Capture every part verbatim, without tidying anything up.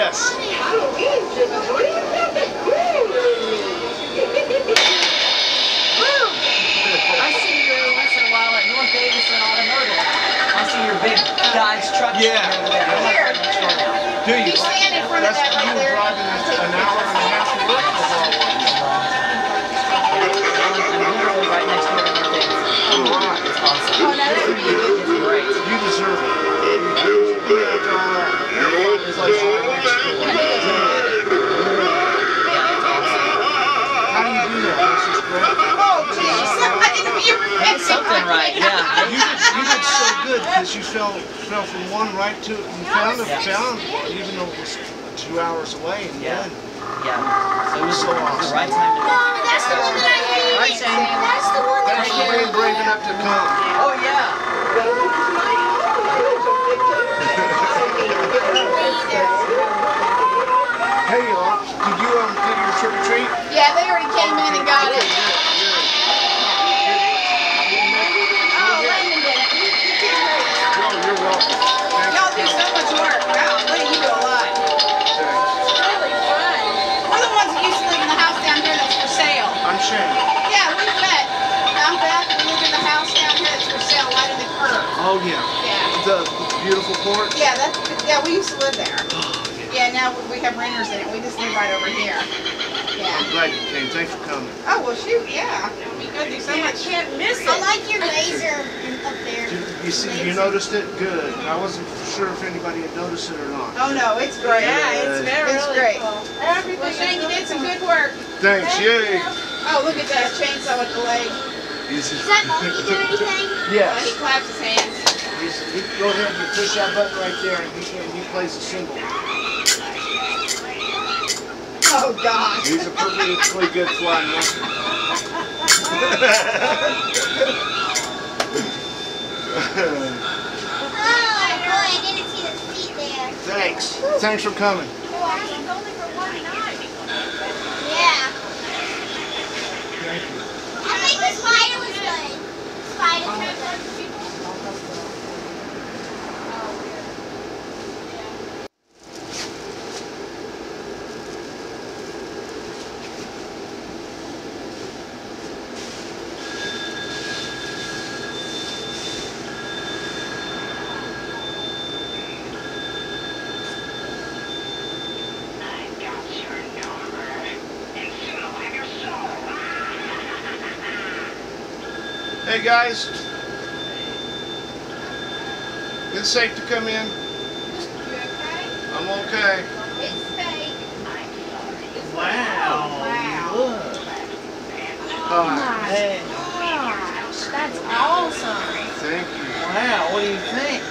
Yes. I see you every once in a while at North Davidson Automotive. I see your big Dodge truck. Yeah. Here. Do you? You stand in front of that right there. Driving an hour and a half to work for a long I'm literally right next door to North Davidson. Oh, wow. It's awesome. Oh, now that's It's great. You deserve it. It's like how do you do that? That's just great. Oh, jeez. I didn't hear it. Something right, yeah. You did, you did so good because you fell fell from one right to it. You found it, Yeah. found even though it was two hours away. And Yeah. then, Yeah. So it was So awesome. the right time to do it. That's the one that I hated. Right, Shane. That's the one that I thanks for being hated. brave enough to come. Oh, yeah. Hey y'all, did you um do your trick or treat? Yeah, they already came in and got it. Oh, Landon did it. Oh, you're welcome. Thanks Y'all for do so coming. much work. Wow, Lee, you do a lot. Thanks. It's really fun. We're the ones that used to live in the house down here that's for sale. I'm Shane. Yeah, we met. I'm Beth. We live in the house down here that's for sale right in the curb. Oh yeah. Yeah. The beautiful porch. Yeah, that's, yeah, we used to live there. Yeah, now we have renters in it. We just live right over here. I'm Yeah. glad you came. Thanks for coming. Oh, well, shoot, yeah. You gotta do so much. Can't miss it. I like your laser up there. You, you see, you noticed it? Good. I wasn't sure if anybody had noticed it or not. Oh, no, it's great. Yeah, it's very It's really great. cool. Well, Everything Shane, you is did some really good work. Thanks. Yay. Oh, look at that chainsaw with the leg. Easy. Does that monkey do anything? Oh, Yes. he claps his hands. He's, he, go ahead and push that button right there, and he, and he plays the cymbal. Oh, gosh. He's a perfectly good flying monkey. Oh, boy, I didn't see the feet there. Thanks. Thanks for coming. Yeah. Thank you. I think the spider was good. Spider. Hey guys, it's safe to come in. You okay? I'm okay. It's fake. Wow. Wow. Look. Hi. Hey. Gosh, that's awesome. Thank you. Wow, what do you think?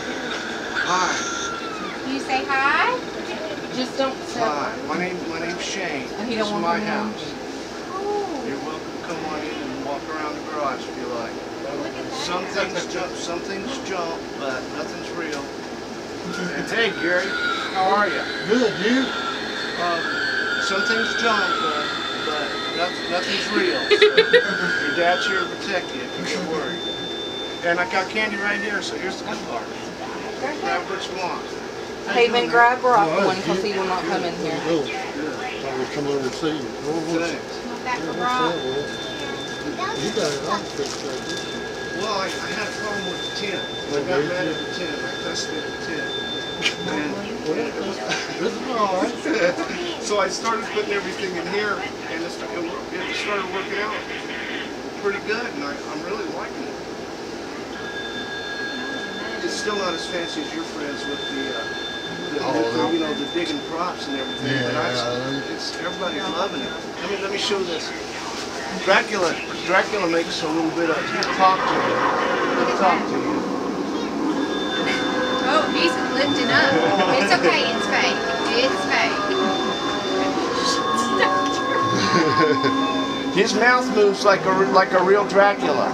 Hi. You say hi? Just don't say. Hi. My name my name's Shane. Oh, he This don't is want my to come in? house. Oh, You're welcome to come on in and walk around the garage if you like. look at that. Some things jump, some things jump, but nothing's real. And hey Gary, how are you? Good, you? Um, some things jump, but, but nothing, nothing's real. So your dad's here to protect you if you get worried. And I got candy right here, so here's the good part. Grab what you want. Haven, grab Brock No, one because he will not come in here. Oh, I was coming over to see you. Oh, what's Thanks. Want that for what's Rob? that? Well, you got it all fixed up. Well, I, I had a problem with the tin. I got mad at the tin. I cussed at the tin. And, and it was, This is all right. so I started putting everything in here, and it, sta- it, wor- it started working out pretty good, and I, I'm really liking it. It's still not as fancy as your friends with the, uh, the, Oh, the, no. you know, the digging props and everything. But I, Yeah. it's everybody's loving it. Let me let me show this. Dracula, Dracula makes a little bit of talk to you. Talk to you. Oh, he's lifting up. It's okay, it's fake. It's fake. His mouth moves like a like a real Dracula.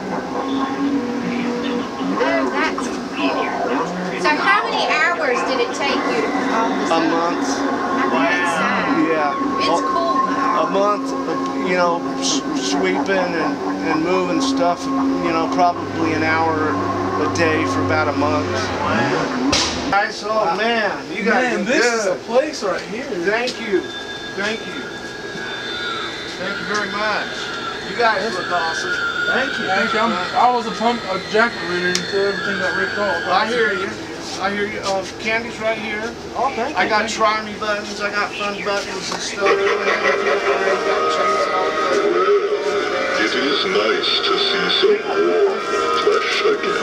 Oh, that's cool. So how many hours did it take you to put all this A up? month. I bet it's sad. Yeah. It's cool though. A month, you know, s- sweeping and, and moving stuff, you know, probably an hour a day for about a month. Nice, oh man, you guys Man, are this is good. a place right here. Thank you, thank you, thank you very much. You guys look awesome. Thank you. Thank you. I'm, I was a pump, a jacket reader until everything got ripped off. I hear you. I hear you. Um, candy's right here. Oh, thank you. I got thank you. try me buttons. I got fun buttons and stuff. I got chainsaw buttons. It is nice to see some old flesh again.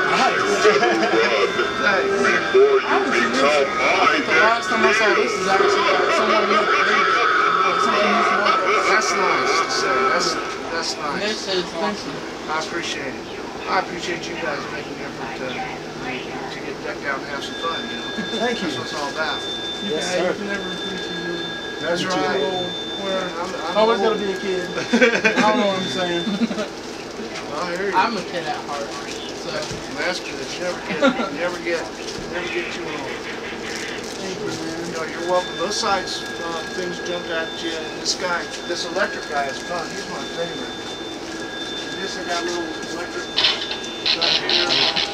Thanks. Before you become my The last time I saw this is actually uh, someone who something used to work. That's nice to say. That's that's nice. This is expensive. I appreciate it. I appreciate you guys making the effort to, to get decked out and have some fun, you know. Thank you. That's what it's all about. You Yes, can, sir. you can never appreciate it. That's Too right. old, where I'm, I'm always old. gotta be a kid. I don't know what I'm saying. I hear you. I'm a kid at heart, so. That's good. You never get, you never get, never get too old. Thank you, man. You know, you're welcome. Those sides, uh, things jumped at you, and this guy, this electric guy is fun. He's my favorite. This, I got a little electric right here.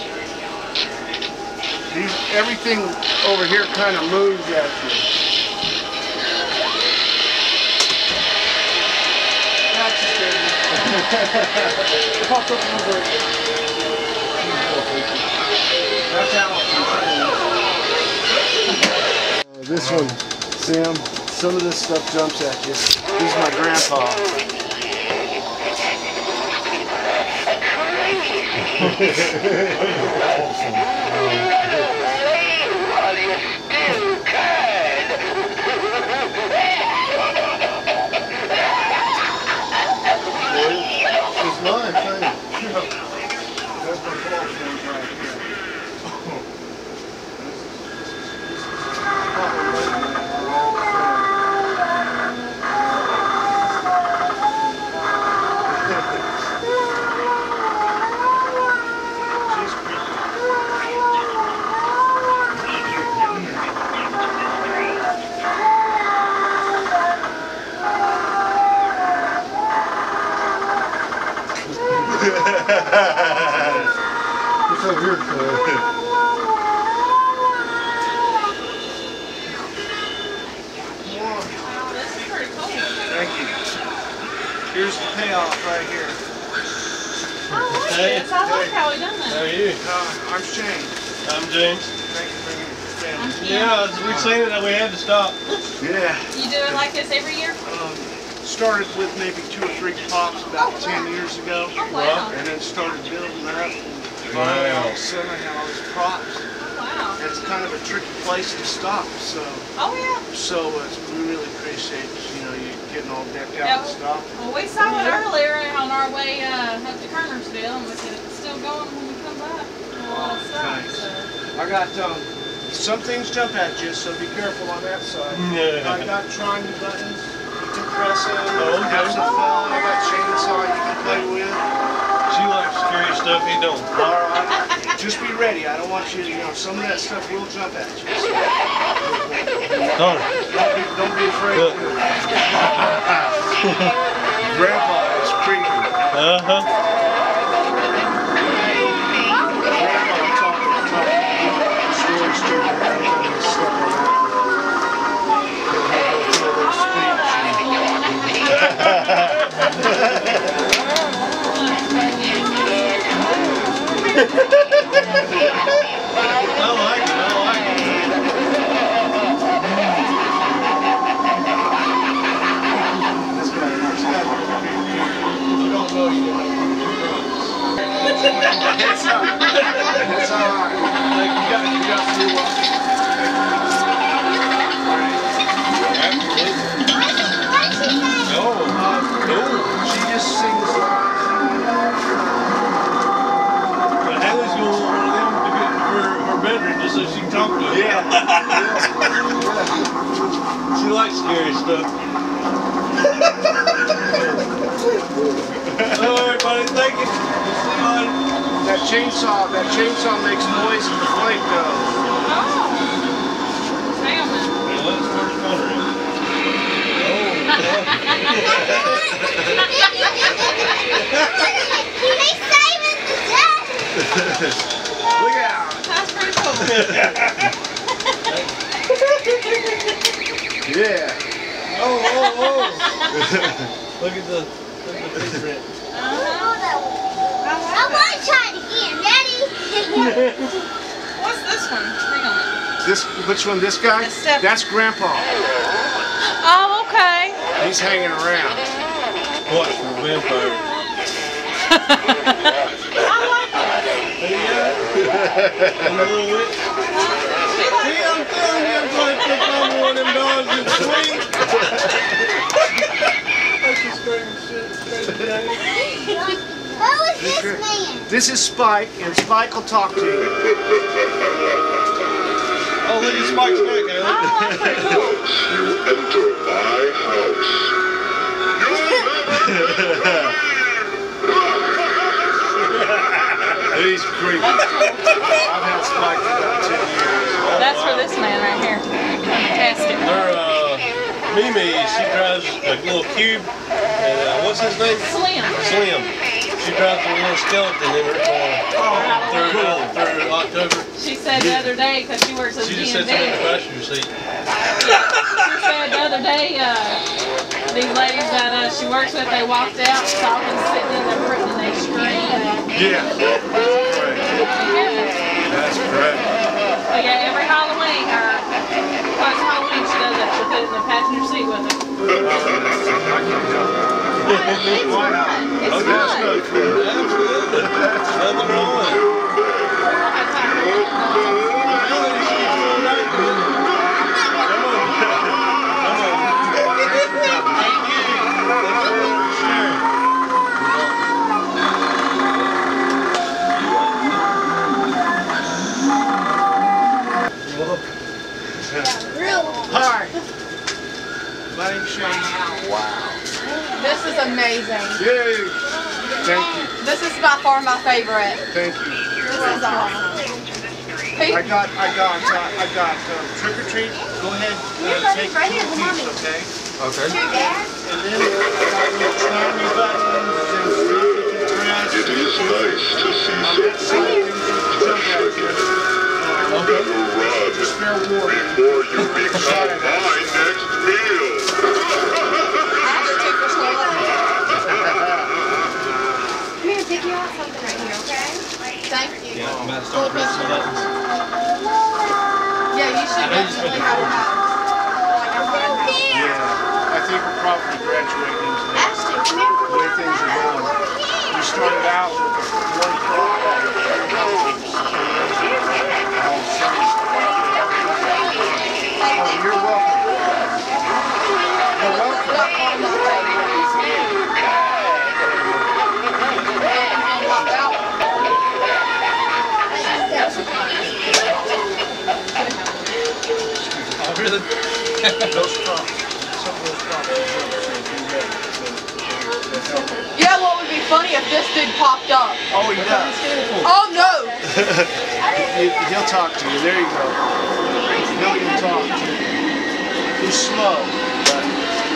These, everything over here kind of moves at you. That's just good. It popped up in the break. That's how. Uh, this one, Sam, some of this stuff jumps at you. This is my grandpa. It's mine, thank you. That's my girlfriend right here. It's over here, Claire. This is pretty cool. Thank you. Here's the payoff right here. Oh, yes, I like how he done How that. are you? Uh, I'm Shane. I'm James. Thank you for your I'm family. Kim. Yeah, as we seen it, we had to stop. Yeah. You do it like this every year? Um, started with maybe two or three pops about ten years ago. Oh, wow. And then started building up. And Wow. finally, all of a sudden, I had all these props. Oh, wow. It's kind of a tricky place to stop, so Oh, yeah. so uh, we really appreciate, you know, you getting all decked out Yeah. and stuff. Well, we saw it earlier on our way uh, up to Kernersville, and we said it's still going when we come back. Well, it's Thanks. so. I got um, some things jump at you, so be careful on that side. Yeah. I got trying buttons. You can press them. Oh, okay. Have some fun. I got chainsaw you can play with. She likes scary stuff, he don't. All right. Just be ready. I don't want you to, you know, some of that stuff will jump at you. So Darn. don't be, don't be afraid. Look. Grandpa is creepy. Uh-huh. Grandpa talking, talking stories to you every time you step on that. He'll have a little speech. I like it, I like it. This guy, this guy, you don't know you don't know. It's all right. It's all right. Like, you got, you got to do what? Oh, cool. She just sings live. But Haley's gonna want one of them to get to her, her bedroom just so she can talk to him. Yeah. She likes scary stuff. Hello everybody, thank you. See you later. That chainsaw, that chainsaw makes noise and the flake goes. Oh. Salmon. Well, let's first country. They saving the day. Look out. That's pretty cool. Yeah. Oh, oh, oh. Look at the, look at the footprint. I want to try it again. Ready? What's this one? Hang on. This, which one? This guy? That's Steph- That's Grandpa. Oh, okay. He's hanging around. Watch for a vampire. I'm a little witch. See, I'm telling you, I'm trying to pick on one of them dogs and swing. That's just crazy shit. Crazy thing. Who is this man? This is Spike, and Spike will talk to you. Oh, look at Spike's neck, Alex. Oh, that's pretty cool. Enter my house. He's creepy. I've had Spike for about ten years. That's for this man right here. Fantastic. Her, uh, Mimi, she drives a little cube, and uh, what's his name? Slim. Slim. She drives a little skeleton in her car through, uh, through October. She said the other day, because she works at She the just D M sits in the V. passenger seat. She said the other day, uh, these ladies that uh, she works with, they walked out, saw them sitting in their fruit, and they screamed. Yeah, that's correct. That's correct. But yeah, every Halloween, or twice a Halloween, she does that. She'll put it in the passenger seat with her. Why not? It's Oh, that's fun. good for you. Absolutely. Nothing wrong with it. Hi. My name's Shane. This is amazing. Yay. Thank you. This is by far my favorite. Thank you. This is awesome. I got, I got, uh, I got uh, trick or treat. Go ahead, uh, take two apiece, okay? Okay. And then I got little tiny buttons and stuff you can press. It is nice to see some Okay. run Just fair warning. before you become my next meal. Come here, pick you out something right here, okay? Thank you. Yeah, I'm about to start pressing the buttons. Yeah, you should definitely have a house. Like a fun house. Yeah, I think we're probably graduating into that. Ashton, come here. The way things are going. We started out with one product. Oh, you're welcome. You're welcome. Oh, really? Those props, some of those props are ready, so they'll help. Yeah, what would be funny if this dude popped up? Oh, he does. Oh no! He, he'll talk to you. There you go. He'll even talk to you. He's slow, but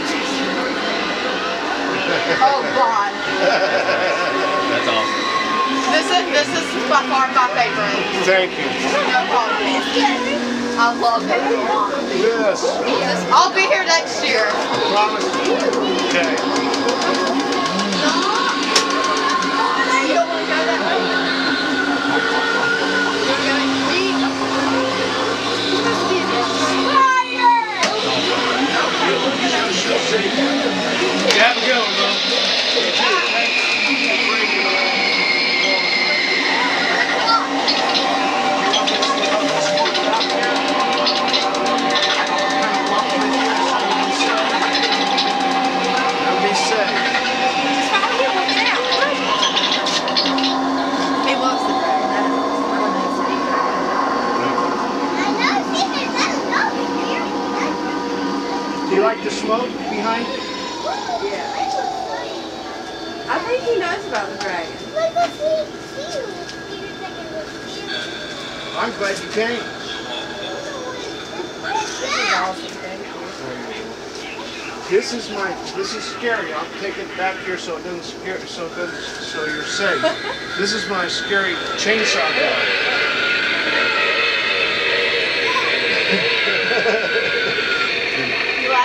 Oh god. That's awesome. This is this is by far my favorite. thank you. No problem. I love it. Yes, I'll be here next year. promise. Okay. You don't want to go that way? You're going to eat? Have a good one, though. That'll be safe. He loves the dragon. I know, see, there's another here. Do you like the smoke behind it? Yeah. I think he knows about the dragon. Look what we see. Peter's like a little I'm glad you came. This is awesome. Thank you. This is my, this is scary. I'll take it back here so it doesn't scare, so it doesn't, so you're safe. This is my scary chainsaw gun. You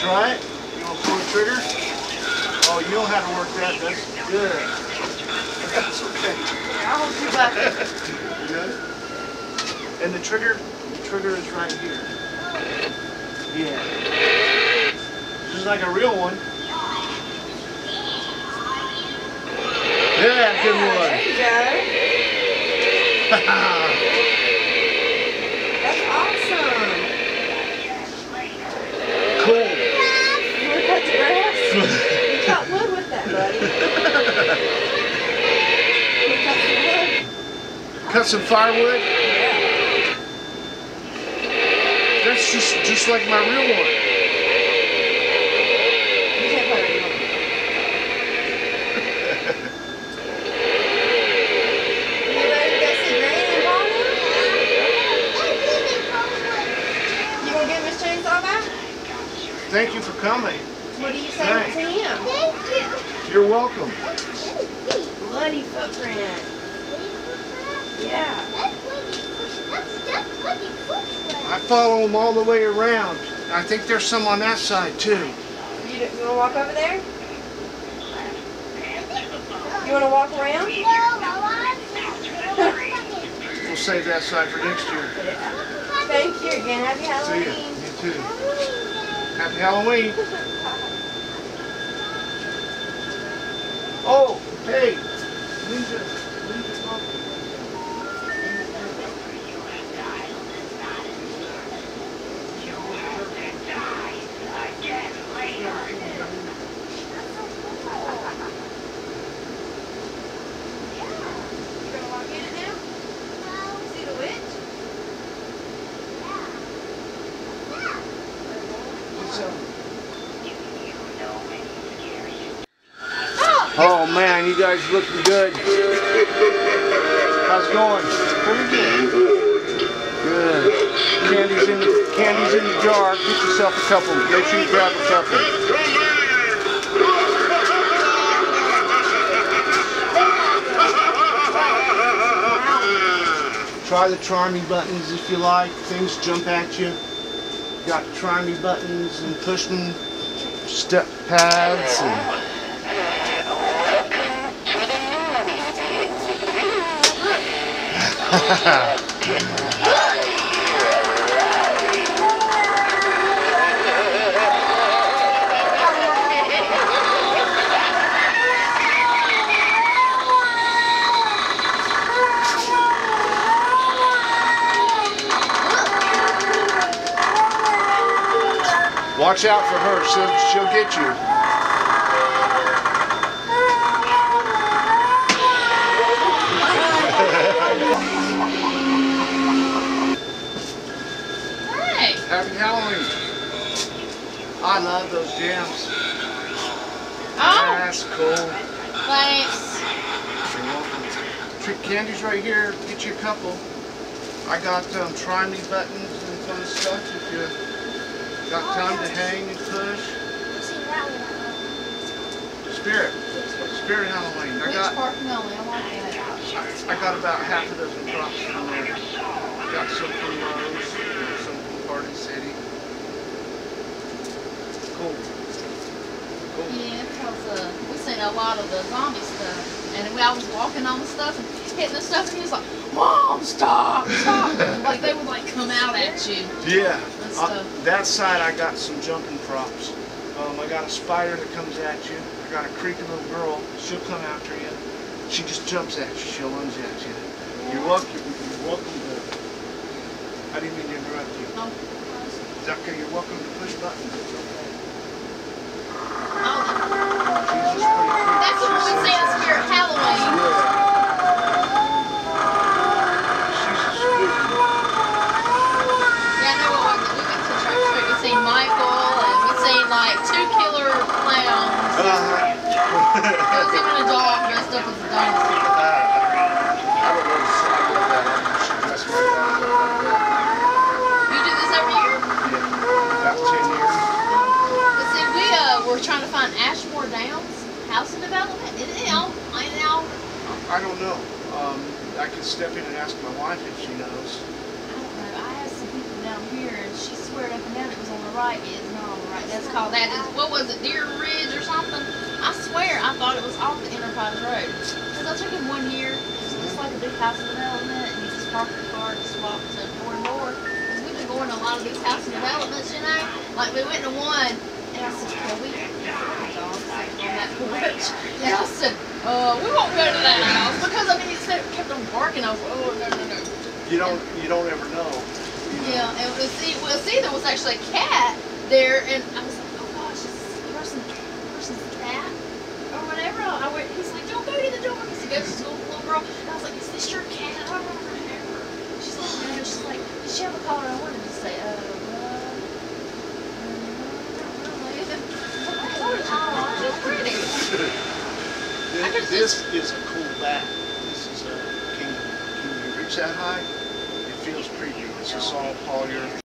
try it? You want to pull the trigger? Oh, you know how to work that. That's good. That's okay. I'll hold you back. You know? And the trigger, the trigger is right here. Yeah. Just like a real one. Yeah, good one. There you go. That's awesome. Cool. You want to cut the grass? You cut wood with that, buddy. You cut some wood? Cut some firewood. Yeah. That's just just like my real one. You can't put it anymore. You ready to go see Granny and Bonnie? You gonna give him his chainsaw back? Thank you for coming. What do you say Thanks. to him? Thank you. You're welcome. Bloody footprint. Yeah. That's Wiggy Foot. That's that's Wiggy Foot. I follow them all the way around. I think there's some on that side too. You, you wanna walk over there? You wanna walk around? We'll save that side for next year. Thank you again. Happy See ya. Halloween. You too. Happy Halloween. Oh, hey. Ninja. Ninja coffee. You gonna walk in it now? See the witch? Oh man, you guys looking good. How's it going? Pretty good. Good. Candy's in the candy's in the jar. Get yourself a couple. Make sure you grab a couple. Try the try me buttons if you like. Things jump at you. Got try me buttons and push them step pads and watch out for her, she'll, she'll get you. Hey. Happy Halloween. I love those jams. Oh, That's cool. thanks. You're welcome. Trick candies right here. Get you a couple. I got um, try me buttons and fun stuff if you got time to hang and push. Spirit. Spirit Halloween. I Which got part Melanie? I like that. I got about half a dozen props from there. Got some from Lowe's, some from Party City. Cool. Cool. Yeah, because uh, we seen a lot of the zombie stuff, and I was walking on the stuff and hitting the stuff, and he was like, "Mom, stop, stop!" Like they would like come out at you. Yeah. And Uh, stuff. that side I got some jumping props. Um, I got a spider that comes at you. I got a creepy little girl. She'll come after you. She just jumps at you. She'll lunge at you. You're welcome. You're welcome to. I didn't mean to interrupt you. Oh. Is that okay? You're welcome to push buttons. It's okay. Oh, She's just pretty creepy. that's what we She's see in so- Spirit Halloween. Yeah. She's a spooky. Yeah, I know what we we went to Trick or Treat. We seen Michael, and we seen like two killer clowns. Uh-huh. There was even a dog dressed up as a dinosaur. I don't know the side of that. She dressed right out like that. You do this every year? Yeah, about ten years. But see, we uh, were trying to find Ashmore Downs housing development. Is it out? I know. I don't know. Um, I could step in and ask my wife if she knows. I don't know. I asked some people down here, and she sweared up and down it was on the right. It's not on the right. That's called that. Is, what was it, Deer Ridge or something? I swear, I thought it was off the Enterprise Road. Because I took him one year. It's just like a big house development, and you just park your car and swap to door to door. Because we've been going to a lot of these house developments, you know. Like we went to one, and I said, "Well, we have dogs on that porch." And I said, "Uh, we won't go to that house," because I mean, it said- kept on barking. I was like, "Oh no, no, no." You don't, you don't ever know. Yeah, and it was, see, well, see, there was actually a cat there, and I was like, oh gosh, is this the person, person's cat, or whatever. I went, he's like, don't go to the door, because he goes to school with a little girl, and I was like, is this your cat? I don't remember. She's like, no, she's like, does she have a collar? I wanted to say, uh, well, not really. Oh, she's pretty. I could This is a cool bat. This is a, can you, can you reach that high? It feels pretty. It's a soft polyurethane.